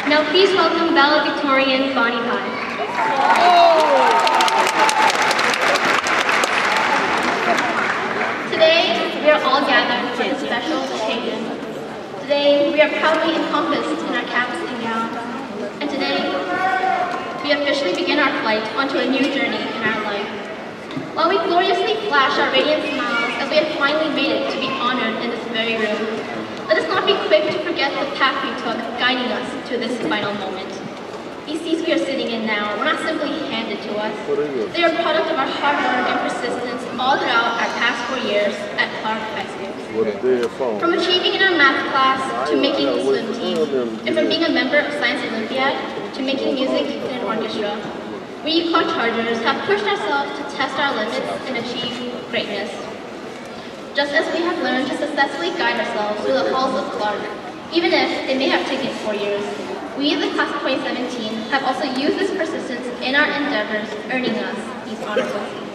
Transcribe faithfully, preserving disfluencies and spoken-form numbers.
Now please welcome Valedictorian Bonnie Pye. Today, we are all gathered for this special occasion. Today, we are proudly encompassed in our caps and gowns. And today, we officially begin our flight onto a new journey in our life. While we gloriously flash our radiant smiles as we have finally made it to be honored in this very room, let us not be quick to forget the path we took guiding us to this final moment. These seats we are sitting in now were not simply handed to us. They are a product of our hard work and persistence all throughout our past four years at Clark High School. From achieving in our math class to making the swim team, and from being a member of Science Olympiad to making music in an orchestra, we Clark Chargers have pushed ourselves to test our limits and achieve greatness. Just as we have learned to successfully guide ourselves through the halls of Clark, even if it may have taken four years, we of the class of twenty seventeen have also used this persistence in our endeavors, earning us these honor courses.